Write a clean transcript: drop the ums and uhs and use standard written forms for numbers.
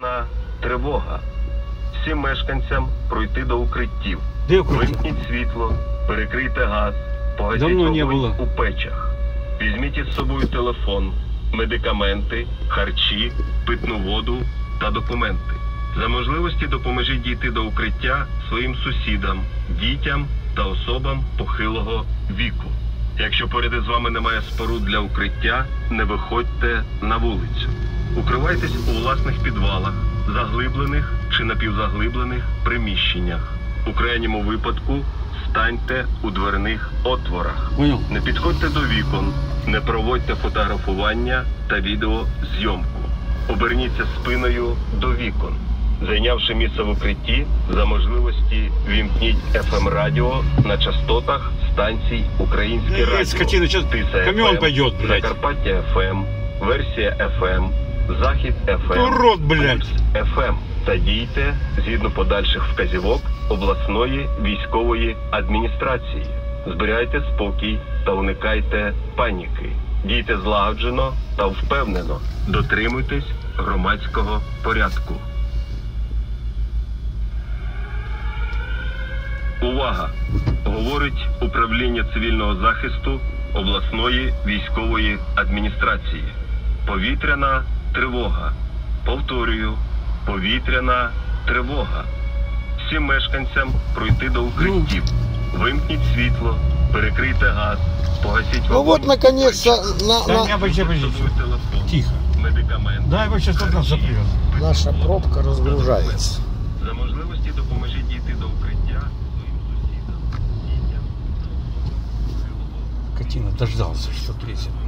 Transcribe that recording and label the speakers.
Speaker 1: Повітряна тривога. Всім мешканцям пройти до укриттів. Вимкніть світло, перекрийте газ, погасіть вогонь у печах. Візьміть із собою телефон, медикаменти, харчі, питну воду та документи. За можливості допоможіть дійти до укриття своїм сусідам, дітям та особам похилого віку. Якщо поряд із вами немає споруд для укриття, не виходьте на вулицю. Укривайтесь у власних підвалах, заглиблених чи напівзаглиблених приміщеннях. У крайньому випадку станьте у дверних отворах. Не підходьте до вікон, не проводьте фотографування та відеозйомку. Оберніться спиною до вікон. Зайнявши місце в укритті, за можливості вімкніть FM-радіо на частотах станцій «Українське радіо», «Тиса FM», «Закарпаття FM», «Версія FM», «Захід FM», «Пульс FM» та дійте згідно подальших вказівок обласної військової адміністрації. Зберігайте спокій та уникайте паніки. Дійте злагоджено та впевнено. Дотримуйтесь громадського порядку. Увага! Говорить Управління цивільного захисту обласної військової адміністрації. Повітряна тривога. Повторюю, повітряна тривога. Всім мешканцям пройти до укриттів. Вимкніть світло, перекрийте газ, погасіть вогонь.
Speaker 2: Ну вот наконец-то
Speaker 3: Тихо.
Speaker 1: Медикаменти.
Speaker 3: Да, его сейчас одна запрет.
Speaker 2: наша пробка разгружается.
Speaker 1: За можливості допоможіть дійти до укриття своїм сусідам, дітям.
Speaker 3: Катина дождался, что трясет.